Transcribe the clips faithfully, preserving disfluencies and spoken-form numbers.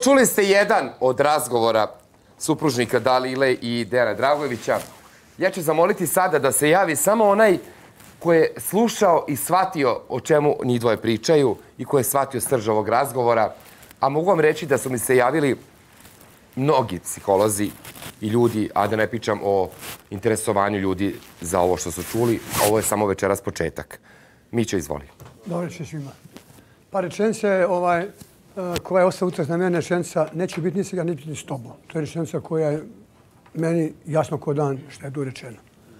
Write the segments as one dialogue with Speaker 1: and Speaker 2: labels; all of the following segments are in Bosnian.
Speaker 1: Čuli ste jedan od razgovora supružnika Dalile i Dejana Dragojevića. Ja ću zamoliti sada da se javi samo onaj ko je slušao i shvatio o čemu njih dvoje pričaju i ko je shvatio srž ovog razgovora. A mogu vam reći da su mi se javili mnogi psiholozi i ljudi, a da ne pričam o interesovanju ljudi za ovo što su čuli. Ovo je samo večeras početak. Mićo, izvoli.
Speaker 2: Dobro večer svima. Pa rečenica je ovaj, koja je ostala utjecaj na mene, rečenica neće biti ni s neće biti ni s tobom. To je rečenica koja je meni jasno ko dan što je tu rečeno.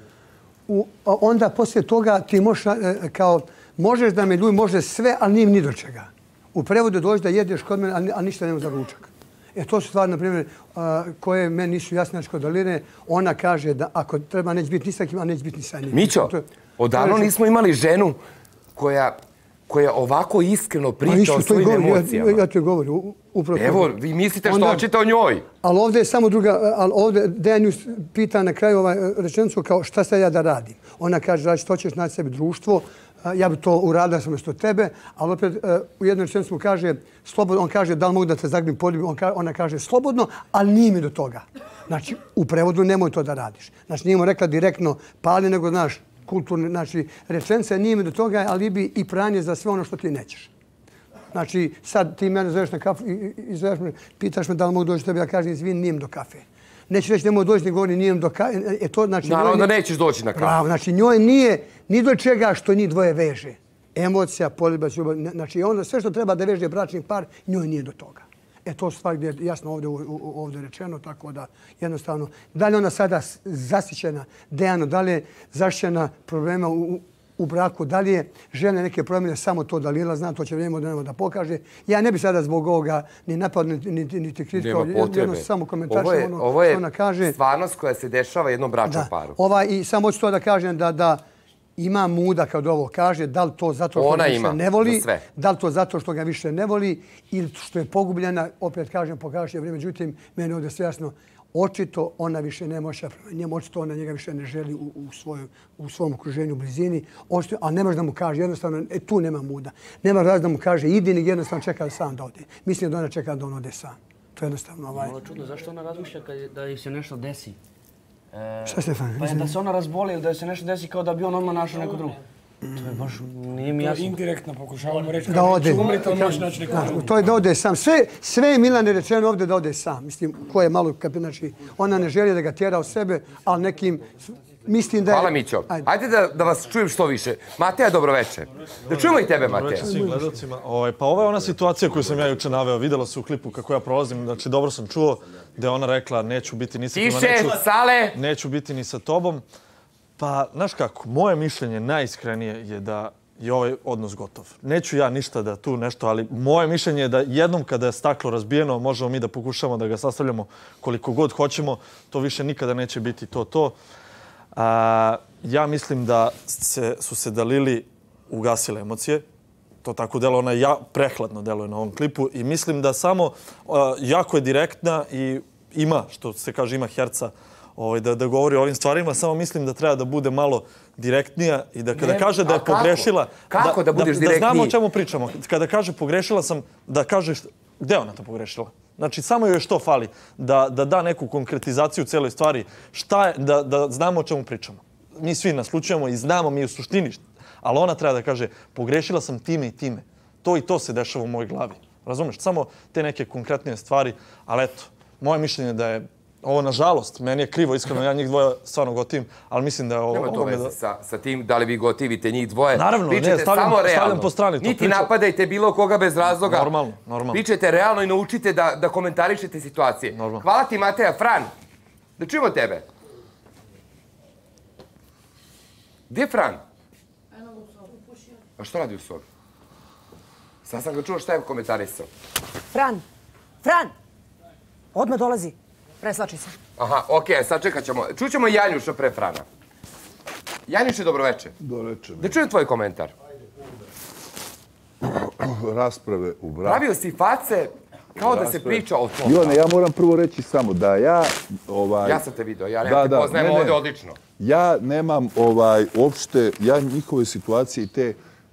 Speaker 2: U, onda poslije toga ti možeš kao, možeš da me ljudi može sve, ali nije ni do čega. U prevodu dođe da jedeš kod mene, a ništa nema za ručak. E to su stvari, na primjer, koje meni nisu jasne kod Daline. Ona kaže da ako treba neće biti ni sa kim, a neće biti ni sa njim.
Speaker 1: Mićo, odavno nismo imali ženu koja koja ovako iskreno priča o svojim emocijama.
Speaker 2: Ja ti govorim.
Speaker 1: Evo, vi mislite što hoćete o njoj.
Speaker 2: Ali ovdje je samo druga, ali ovdje Dejan ju pita na kraju ovaj rečenicu kao šta sad ja da radim. Ona kaže da što ćeš naći sebi društvo, ja bi to uradila sam mjesto tebe, ali opet u jednoj rečenici mu kaže slobodno, on kaže da li mogu da te zagrlim poljubim, ona kaže slobodno, ali nije mi do toga. Znači, u prevodu nemoj to da radiš. Znači, nije mu rekla direktno pali, nego znaš, kulturni, znači, rečenica nije mi do toga, ali bi i pranje za sve ono što ti nećeš. Znači, sad ti mene zoveš na kafu i zoveš me, pitaš me da li mogu doći tebi, ja kažem, izvini, nijem do kafe. Neću reći, nemoj doći, ne govori, nijem do kafe. E to, znači,
Speaker 1: naravno da nećeš doći na kafu.
Speaker 2: Pravo, znači, njoj nije ni do čega što njih dvoje veže. Emocija, poljubac, ljubav, znači, onda sve što treba da veže bračni par, njoj nije do toga. E to su stvari gdje je jasno ovdje, ovdje rečeno, tako da jednostavno, da li ona sada zasićena Dejano, da li je zaštićena problema u, u braku, da li je željna neke promjene, samo to Dalila zna, to će vrijeme da, da pokaže. Ja ne bi sada zbog ovoga ni napad, niti ni, ni, ni kritikao, jedno samo komentaršam ono
Speaker 1: ovo je
Speaker 2: što ona kaže.
Speaker 1: Stvarnost koja se dešava jednom bračnom paru.
Speaker 2: Ova, i samo hoću to da kažem da, da ima muda kad ovo kaže, da li to zato što ga više ne voli, da li to zato što ga više ne voli ili što je pogubljena, opet kažem, pokaže vrijeme. Međutim, meni ovdje sve jasno, očito ona više ne može prema njemu, očito ona njega više ne želi u, u, svoj, u svom okruženju, u blizini, očito, ali ne može da mu kaže, jednostavno, e, tu nema muda. Nema razloga da mu kaže, idi, nego jednostavno čeka da sam da ode. Mislim da ona čeka da on ode sam. To je jednostavno ovaj...
Speaker 3: Malo čudno, zašto ona razmišlja kad da joj se nešto desi?
Speaker 2: E, Šta Stefan?
Speaker 3: Pa je da se ona razboli ili da joj se nešto desi kao da bi on odmah našao neku drugu. To je baš, nije mi jasno.
Speaker 4: Indirektno pokušavamo reći
Speaker 2: da ode.
Speaker 4: Umrite, on može naći neku drugu.
Speaker 2: To je da ode sam. Sve, sve je Milane rečeno ovdje da ode sam. Mislim, ko je malo kapi, znači, ona ne želi da ga tjera od sebe, ali nekim... Mislim da je...
Speaker 1: Hvala Mićo. Ajde, Ajde da, da vas čujem što više. Mateja, dobroveče. Da čujemo i tebe, Mateja.
Speaker 5: Dobroveče svim gledalcima. Ovaj, pa ovo je ona situacija koju sam ja juče naveo. Vidjela se u klipu kako ja prolazim. Znači, dobro sam čuo da je ona rekla neću biti ni sa tobom.
Speaker 1: Tiše,
Speaker 5: neću,
Speaker 1: sale!
Speaker 5: Neću biti ni sa tobom. Pa, znaš kako, moje mišljenje najiskrenije je da je ovaj odnos gotov. Neću ja ništa da tu nešto, ali moje mišljenje je da jednom kada je staklo razbijeno, možemo mi da pokušamo da ga sastavljamo koliko god hoćemo, to više nikada neće biti to to. A, ja mislim da se, su se Dalili ugasile emocije. To tako delo, ona ja, prehladno deluje na ovom klipu i mislim da samo a, jako je direktna i ima, što se kaže, ima herca ovaj, da, da govori o ovim stvarima. Samo mislim da treba da bude malo direktnija i da kada ne, kaže da je pogrešila...
Speaker 1: Kako, kako da, da budeš
Speaker 5: da,
Speaker 1: direktniji?
Speaker 5: Da znamo o čemu pričamo. Kada kaže pogrešila sam, da kaže gde ona to pogrešila. Znači, samo joj što fali da, da da neku konkretizaciju u cijeloj stvari. Šta je, da, da znamo o čemu pričamo. Mi svi naslučujemo i znamo mi u suštini. Ali ona treba da kaže, pogrešila sam time i time. To i to se dešava u mojoj glavi. Razumeš? Samo te neke konkretnije stvari. Ali eto, moje mišljenje da je ovo, nažalost, meni je krivo, iskreno, ja njih dvoje stvarno gotivim, ali mislim da je ovo...
Speaker 1: Nema to veze
Speaker 5: da...
Speaker 1: sa, sa tim da li vi gotivite njih dvoje.
Speaker 5: Naravno,
Speaker 1: pričajte
Speaker 5: ne, stavljam,
Speaker 1: samo realno.
Speaker 5: stavljam po strani. To
Speaker 1: Niti
Speaker 5: priča...
Speaker 1: napadajte bilo koga bez razloga.
Speaker 5: Normalno, normalno.
Speaker 1: Pričajte realno i naučite da, da komentarišete situacije.
Speaker 5: Normalno.
Speaker 1: Hvala ti, Mateja. Fran, da čujemo tebe. Gdje je Fran?
Speaker 6: Eno u sobu, pušio.
Speaker 1: A što radi u sobi? Sad sam ga čuo šta je komentarisao.
Speaker 6: Fran, Fran, odmah dolazi. Preslači se.
Speaker 1: Aha, okej, sad čekat ćemo. Čućemo Janjuša pre Frana. Janjuše, dobroveče.
Speaker 7: Dobroveče.
Speaker 1: Da čujem tvoj komentar.
Speaker 7: Rasprave u braku.
Speaker 1: Pravio si face kao da se priča o tom.
Speaker 7: Ivane, ja moram prvo reći samo da ja... Ovaj,
Speaker 1: ja sam te vidio, ja
Speaker 7: da,
Speaker 1: te
Speaker 7: da,
Speaker 1: poznajem
Speaker 7: ne, ne.
Speaker 1: ovdje odlično.
Speaker 7: Ja nemam ovaj, uopšte, ja njihove situacije i te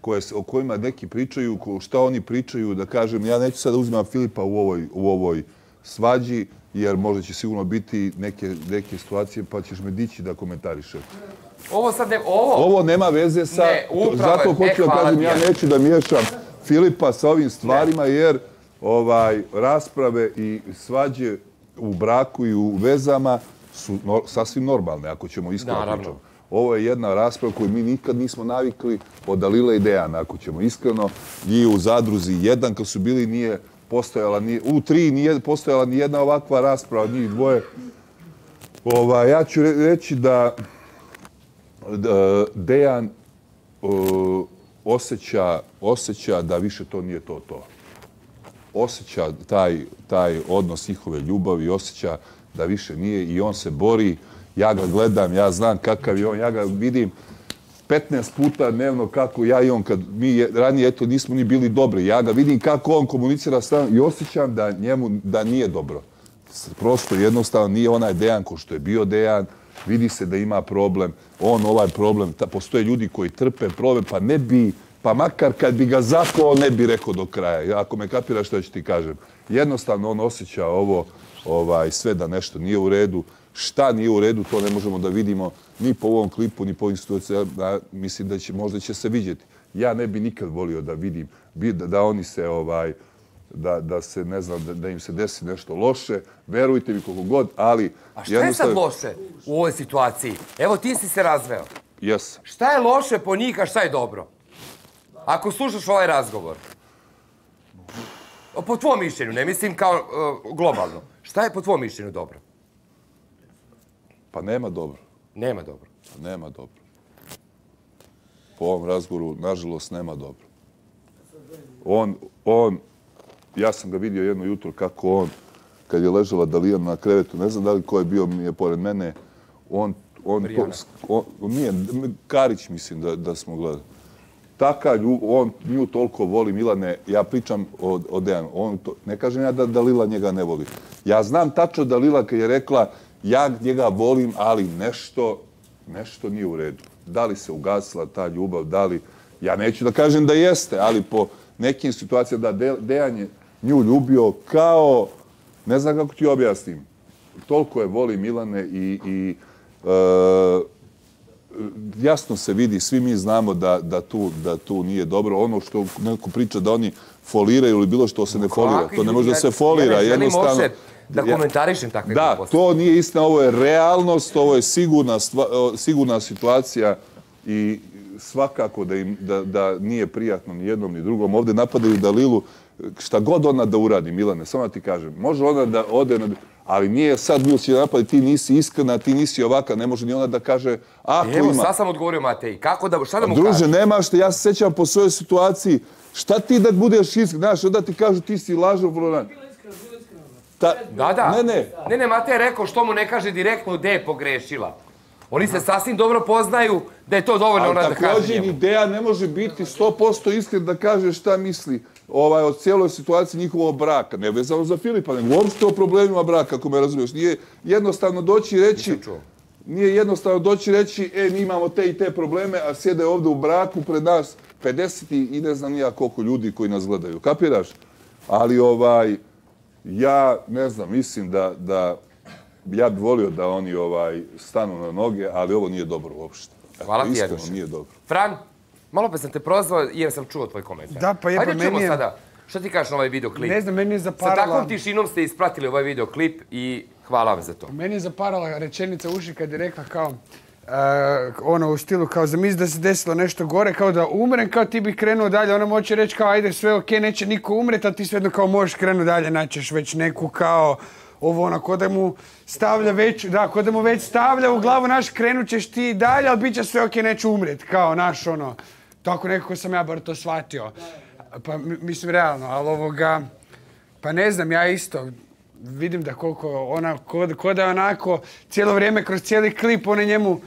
Speaker 7: koje, o kojima neki pričaju, šta oni pričaju, da kažem, ja neću sada uzimati Filipa u ovoj, u ovoj svađi, jer možda će sigurno biti neke, neke situacije, pa ćeš me dići da komentariše.
Speaker 1: Ovo sad ne... Ovo,
Speaker 7: ovo nema veze sa...
Speaker 1: Ne,
Speaker 7: zato
Speaker 1: je,
Speaker 7: hoću
Speaker 1: e,
Speaker 7: da kažem, ja neću da miješam Filipa sa ovim stvarima, ne. jer ovaj, rasprave i svađe u braku i u vezama su no, sasvim normalne, ako ćemo iskreno pričati. Ovo je jedna rasprava koju mi nikad nismo navikli od Dalila i Dejana, ako ćemo iskreno. I u Zadruzi jedan, kad su bili, nije postojala, nije, u tri nije postojala ni jedna ovakva rasprava, njih dvoje. Ova, ja ću reći da, da Dejan uh, osjeća, osjeća da više to nije to to. Osjeća taj, taj odnos njihove ljubavi, osjeća da više nije i on se bori. Ja ga gledam, ja znam kakav je on, ja ga vidim petnaest puta dnevno kako ja i on, kad mi ranije eto nismo ni bili dobri, ja ga vidim kako on komunicira s nama i osjećam da njemu da nije dobro. Prosto jednostavno nije onaj Dejan ko što je bio Dejan, vidi se da ima problem, on ovaj problem, ta, postoje ljudi koji trpe problem, pa ne bi, pa makar kad bi ga zaklao ne bi rekao do kraja. Ako me kapiraš što ću ti kažem. Jednostavno on osjeća ovo, ovaj, sve da nešto nije u redu. Šta nije u redu, to ne možemo da vidimo ni po ovom klipu, ni po ovim situacijama. Mislim da će, možda će se vidjeti. Ja ne bi nikad volio da vidim da, da oni se, ovaj, da, da se, ne znam, da, da im se desi nešto loše. Verujte mi koliko god, ali...
Speaker 1: A šta je sad loše u ovoj situaciji? Evo, ti si se razveo.
Speaker 7: Jes.
Speaker 1: Šta je loše po njih, a šta je dobro? Ako slušaš ovaj razgovor. Po tvom mišljenju, ne mislim kao uh, globalno. Šta je po tvom mišljenju dobro?
Speaker 7: Pa nema dobro.
Speaker 1: Nema dobro.
Speaker 7: Pa nema dobro. Po ovom razgovoru, nažalost, nema dobro. On, on, ja sam ga vidio jedno jutro kako on, kad je ležala Dalijana na krevetu, ne znam da li ko je bio mi je pored mene, on, on, to, on nije, Karić mislim da, da smo gledali. Taka ljubav, on nju toliko voli, Milane, ja pričam o, o Dejanu, on to, ne kažem ja da Dalila njega ne voli. Ja znam tačno Dalila kad je rekla ja njega volim, ali nešto, nešto nije u redu. Da li se ugasila ta ljubav, da li... Ja neću da kažem da jeste, ali po nekim situacijama da Dejan je nju ljubio kao... Ne znam kako ti objasnim. Toliko je voli Milane i... i e, jasno se vidi, svi mi znamo da, da, tu, da tu nije dobro. Ono što neko priča da oni foliraju ili bilo što se ne folira. To ne može da se folira. Jednostavno...
Speaker 1: Da komentarišem takve
Speaker 7: da,
Speaker 1: gluposti.
Speaker 7: To nije istina, ovo je realnost, ovo je sigurna, stva, sigurna situacija i svakako da, im, da, da nije prijatno ni jednom ni drugom. Ovdje napadaju Dalilu, šta god ona da uradi, Milane, samo da ti kažem. Može ona da ode, na, ali nije sad Milo će napadati, ti nisi iskrena, ti nisi ovaka, ne može ni ona da kaže ako
Speaker 1: Evo,
Speaker 7: ima.
Speaker 1: sad sam odgovorio Matej, kako da, šta da mu
Speaker 7: Druže,
Speaker 1: kažem?
Speaker 7: Druže, nema što, ja se sećam po svojoj situaciji, šta ti da budeš iskren, znaš, onda ti kažu ti si lažov,
Speaker 1: Ta, da, da.
Speaker 7: Ne, ne.
Speaker 1: Ne, ne, Matej je rekao što mu ne kaže direktno gde je pogrešila. Oni se sasvim dobro poznaju da je to dovoljno ona da kaže njemu.
Speaker 7: Ali također ideja ne može biti sto posto iskren da kaže šta misli ovaj, o cijeloj situaciji njihovog braka. Ne vezano za Filipa, nego uopšte o problemima braka, ako me razumiješ. Nije jednostavno doći i reći... Nije jednostavno doći i reći, e, mi imamo te i te probleme, a sjede ovdje u braku pred nas pedeset i ne znam nija koliko ljudi koji nas gledaju. Kapiraš? Ali ovaj... Ja ne znam, mislim da, da ja bih volio da oni ovaj stanu na noge, ali ovo nije dobro uopšte.
Speaker 1: Hvala ti,
Speaker 7: Iskreno, nije dobro.
Speaker 1: Fran, malo pa sam te prozvao jer sam čuo tvoj komentar.
Speaker 2: Da, pa je,
Speaker 1: Hajde
Speaker 2: pa
Speaker 1: čujemo
Speaker 2: meni je...
Speaker 1: sada. Šta ti kažeš na ovaj videoklip?
Speaker 2: Ne znam, meni je zaparala...
Speaker 1: Sa takvom tišinom ste ispratili ovaj videoklip i hvala vam za to.
Speaker 2: Meni je zaparala rečenica uši kad je rekla kao... Uh, ono u stilu kao zamisli da se desilo nešto gore, kao da umrem, kao ti bi krenuo dalje, ona moće reći kao ajde sve ok, neće niko umreti, a ti svejedno kao možeš krenuti dalje, naćeš već neku kao ovo ono, ko da mu stavlja već, da, ko da mu već stavlja u glavu naš, krenut ćeš ti dalje, ali bit će sve ok, neću umreti, kao naš ono, tako nekako sam ja bar to shvatio. Pa mislim realno, ali ovoga, pa ne znam, ja isto, vidim da koliko ona, ko, ko da je onako cijelo vrijeme kroz cijeli klip ona njemu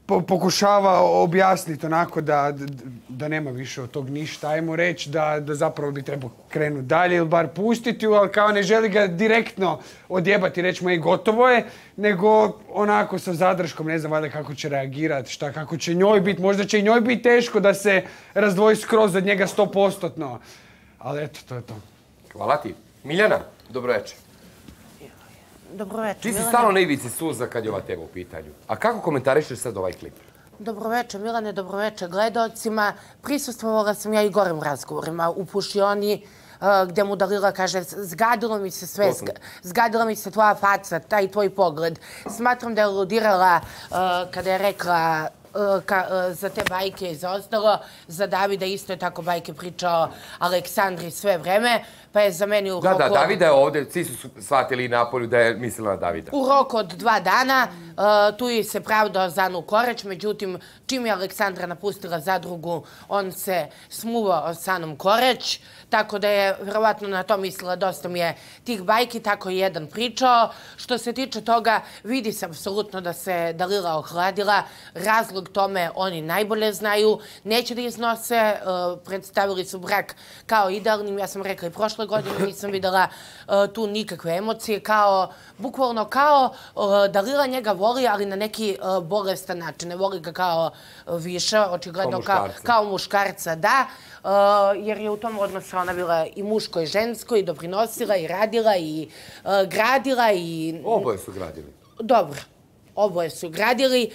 Speaker 8: pokušava objasniti onako da, da nema više od tog ništa, ajmo reći da, da zapravo bi trebao krenuti dalje ili bar pustiti, ali kao ne želi ga direktno odjebati, reći mu i gotovo je, nego onako sa zadrškom, ne znam valjda kako će reagirati, šta, kako će njoj biti, možda će i njoj biti teško da se razdvoji skroz od njega sto postotno, ali eto, to je to.
Speaker 1: Hvala ti. Miljana, dobro večer.
Speaker 9: Dobro večer.
Speaker 1: Ti si stalno na ivici suza kad je ova tema u pitanju. A kako komentarišeš sad ovaj klip?
Speaker 9: Dobro večer, Milane, dobro večer gledalcima. Prisustvovala sam ja i gorim razgovorima u pušioni gdje mu Dalila kaže zgadilo mi se sve, zgadila mi se tvoja faca, taj tvoj pogled. Smatram da je aludirala kada je rekla za te bajke i za ostalo. Za Davida isto je tako bajke pričao Aleksandri sve vreme, pa je za meni u roku...
Speaker 1: Da, da, Davida je ovdje, svi su shvatili napolju da je mislila na Davida.
Speaker 9: U roku od dva dana tu je se pravdao za Anu Korać, međutim, čim je Aleksandra napustila zadrugu, on se smuvao sa Anom Korać, tako da je vjerovatno na to mislila dosta mi je tih bajki, tako je jedan pričao. Što se tiče toga, vidi se apsolutno da se Dalila ohladila, razlog tome oni najbolje znaju, neće da iznose, predstavili su brak kao idealnim, ja sam rekla i prošle godine, nisam videla tu nikakve emocije, kao, bukvalno kao Dalila njega voli, ali na neki bolestan način, ne voli ga kao više, očigledno kao muškarca, da, jer je u tom odnosu ona bila i muško i žensko i doprinosila i radila i gradila i...
Speaker 1: Oboje su gradili.
Speaker 9: Dobro, oboje su gradili.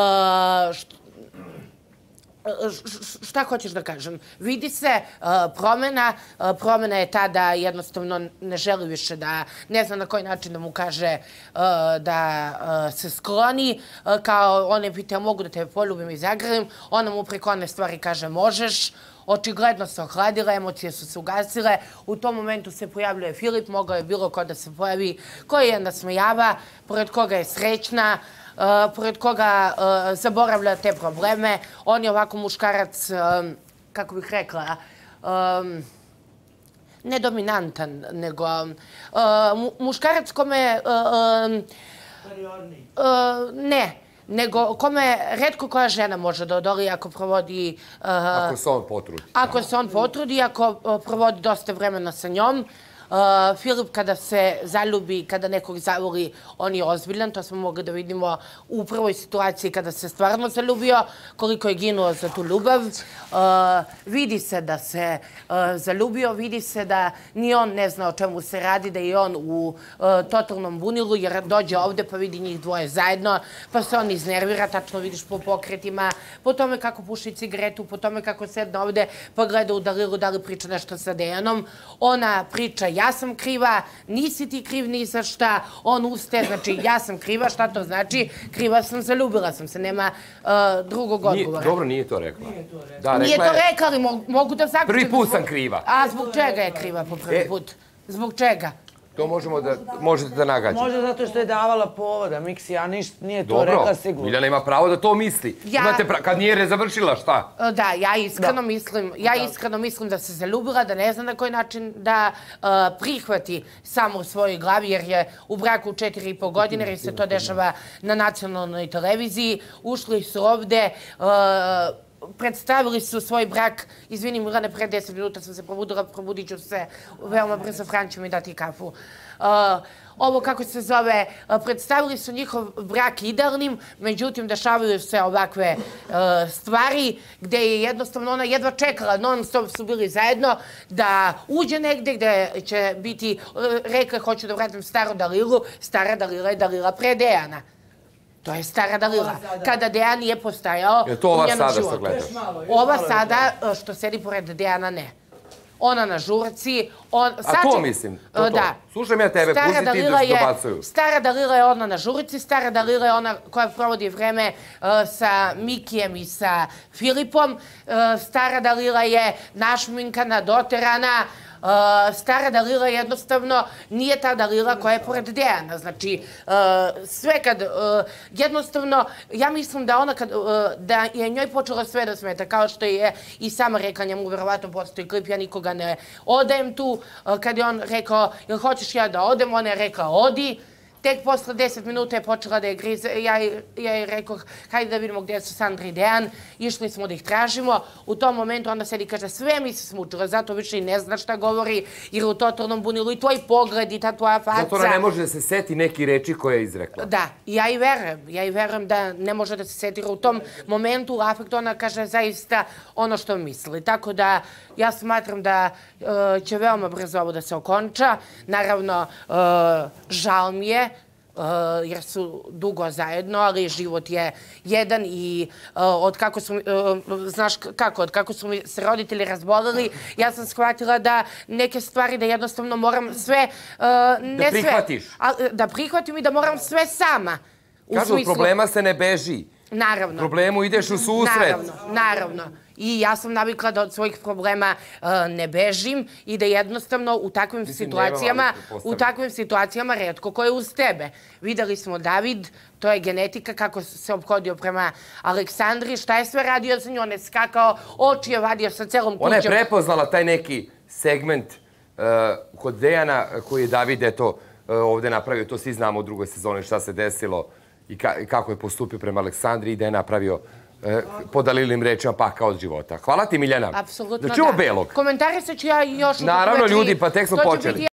Speaker 9: Šta hoćeš da kažem? Vidi se promjena. Promjena je ta da jednostavno ne želi više da, ne zna na koji način da mu kaže da se skloni. Kao one pita, mogu da te poljubim i zagrlim. Ona mu preko one stvari kaže, možeš. Očigledno se ohladila, emocije su se ugasile. U tom momentu se pojavljuje Filip, mogao je bilo ko da se pojavi, koji je nasmejava, pored koga je srećna, pored koga zaboravlja te probleme. On je ovako muškarac, kako bih rekla, ne dominantan, nego muškarac kome... Ne. Nego kome retko koja žena može da odoli ako provodi...
Speaker 1: Ako se on potrudi.
Speaker 9: Ako se on potrudi, ako provodi dosta vremena sa njom. Filip kada se zaljubi, kada nekog zavoli, on je ozbiljan. To smo mogli da vidimo u prvoj situaciji kada se stvarno zaljubio, koliko je ginuo za tu ljubav. Vidi se da se zaljubio, vidi se da ni on ne zna o čemu se radi, da je on u totalnom bunilu, jer dođe ovde pa vidi njih dvoje zajedno, pa se on iznervira, tačno vidiš po pokretima, po tome kako puši cigaretu, po tome kako sedne ovde pa gleda u Dalilu da li priča nešto sa Dejanom. Ona priča ja sam kriva, nisi ti kriv ni za šta, on uste, znači ja sam kriva, šta to znači? Kriva sam, zaljubila sam se, nema drugog odgovora.
Speaker 1: Dobro, nije to rekla.
Speaker 9: Nije to rekla, ali mogu da zaključim.
Speaker 1: Prvi put sam kriva.
Speaker 9: A zbog čega je kriva po prvi put? Zbog čega?
Speaker 1: To možemo da, možete da nagađate.
Speaker 3: Možda zato što je davala povoda, Miksi, a ništa nije to rekla sigurno.
Speaker 1: Miljana ima pravo da to misli. Imate pravo, kad nije završila, šta?
Speaker 9: Da, ja iskreno mislim, ja iskreno mislim da se zaljubila, da ne zna na koji način da prihvati samo u svojoj glavi, jer je u braku četiri i po godine, jer se to dešava na nacionalnoj televiziji. Ušli su ovde, predstavili su svoj brak, izvini Milane, pre deset minuta sam se probudila, probudit ću se veoma brzo, Fran će mi dati kafu. Ovo, kako se zove, predstavili su njihov brak idealnim, međutim, dešavaju se ovakve stvari, gde je jednostavno ona jedva čekala, non stop su bili zajedno, da uđe negde gde će biti, rekla, hoću da vratim staru Dalilu, stara Dalila je Dalila pre Dejana. To je stara Dalila. Kada Dejan nije postajao u njenom životu. Je to ova sada što gledaš? Ova sada što sedi pored Dejana, ne. Ona na žurci.
Speaker 1: A to mislim? Da. Slušam ja tebe, pusti ti da se dobacuju.
Speaker 9: Stara Dalila je ona na žurci, stara Dalila je ona koja provodi vreme sa Mikijem i sa Filipom. Stara Dalila je našminkana, doterana. Stara Dalila jednostavno nije ta Dalila koja je pored Dejana. Znači, sve kad, jednostavno, ja mislim da ona kad, da je njoj počelo sve da smeta, kao što je i sama rekla, njemu verovatno postoji klip, ja nikoga ne odajem tu, kad je on rekao, jel hoćeš ja da odem, ona je rekla, odi. Tek posle deset minuta je počela da je grize. Ja, ja je rekao, hajde da vidimo gdje su Sandra i Dejan. Išli smo da ih tražimo. U tom momentu onda sedi kaže, sve mi se smučilo, zato više i ne zna šta govori, jer u totalnom bunilu i tvoj pogled i ta tvoja faca.
Speaker 1: Zato ona ne može da se seti neki reči koje je izrekla.
Speaker 9: Da, ja i verujem. Ja i verujem da ne može da se seti, jer u tom momentu u afektu ona kaže zaista ono što misli. Tako da ja smatram da uh, će veoma brzo ovo da se okonča. Naravno, uh, žal mi je, Uh, jer su dugo zajedno, ali život je jedan i uh, od kako su, uh, znaš kako, od kako su mi se roditelji razbolili, ja sam shvatila da neke stvari da jednostavno moram sve, uh, ne
Speaker 1: da prihvatiš.
Speaker 9: sve, a, da prihvatim i da moram sve sama. U
Speaker 1: Kažu,
Speaker 9: smislu,
Speaker 1: problema se ne beži.
Speaker 9: Naravno.
Speaker 1: Problemu ideš u susret.
Speaker 9: Naravno, naravno. I ja sam navikla da od svojih problema uh, ne bežim i da jednostavno u takvim
Speaker 1: Mislim,
Speaker 9: situacijama,
Speaker 1: nema,
Speaker 9: u takvim situacijama retko ko je uz tebe. Videli smo David, to je genetika, kako se ophodio prema Aleksandri, šta je sve radio za nju, on je skakao, oči je vadio sa celom kućom.
Speaker 1: Ona je prepoznala taj neki segment uh, kod Dejana koji je David eto, uh, ovde napravio, to svi znamo u drugoj sezoni šta se desilo i, ka i kako je postupio prema Aleksandri i da je napravio e, po Dalilim rečima pakao od života. Hvala ti, Miljana.
Speaker 9: Apsolutno
Speaker 1: da. Da čuo
Speaker 9: da.
Speaker 1: Belog.
Speaker 9: Komentarisat ću ja još...
Speaker 1: Naravno, ljudi, pa tek smo počeli.